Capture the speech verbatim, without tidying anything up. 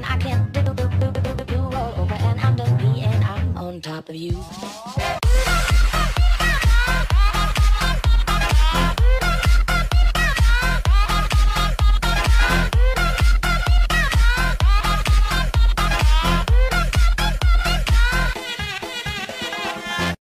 I can do, do, do, do, do, do, roll over and under me, and I'm on top of you.